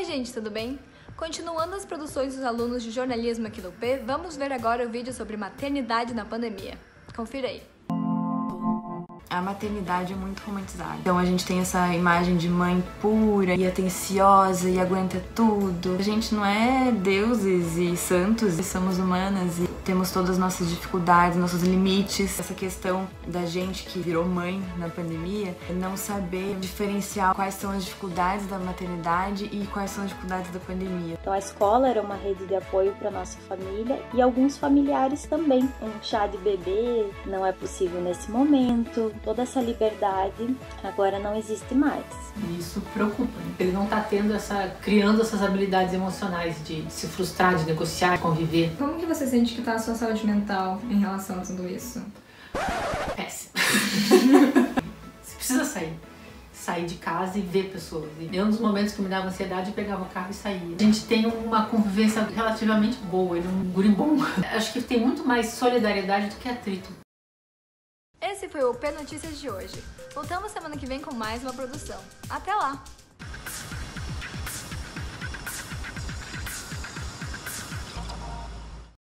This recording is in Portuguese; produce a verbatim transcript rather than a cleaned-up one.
Oi gente, tudo bem? Continuando as produções dos alunos de jornalismo aqui do U P, vamos ver agora o vídeo sobre maternidade na pandemia. Confira aí. A maternidade é muito romantizada. Então a gente tem essa imagem de mãe pura e atenciosa e aguenta tudo. A gente não é deuses e santos, e somos humanas e temos todas as nossas dificuldades, nossos limites. Essa questão da gente que virou mãe na pandemia, não saber diferenciar quais são as dificuldades da maternidade e quais são as dificuldades da pandemia. Então a escola era uma rede de apoio para nossa família e alguns familiares também. Um chá de bebê não é possível nesse momento. Toda essa liberdade agora não existe mais. E isso preocupa, né? Ele não está tendo essa, criando essas habilidades emocionais de se frustrar, de negociar, de conviver. Como que você sente que está a sua saúde mental em relação a tudo isso? Péssimo. Você precisa sair. Sair de casa e ver pessoas. E um dos momentos que me dava ansiedade, eu pegava o carro e saía. A gente tem uma convivência relativamente boa, ele é um guri bom. Acho que tem muito mais solidariedade do que atrito. Esse foi o U P Notícias de hoje. Voltamos semana que vem com mais uma produção. Até lá!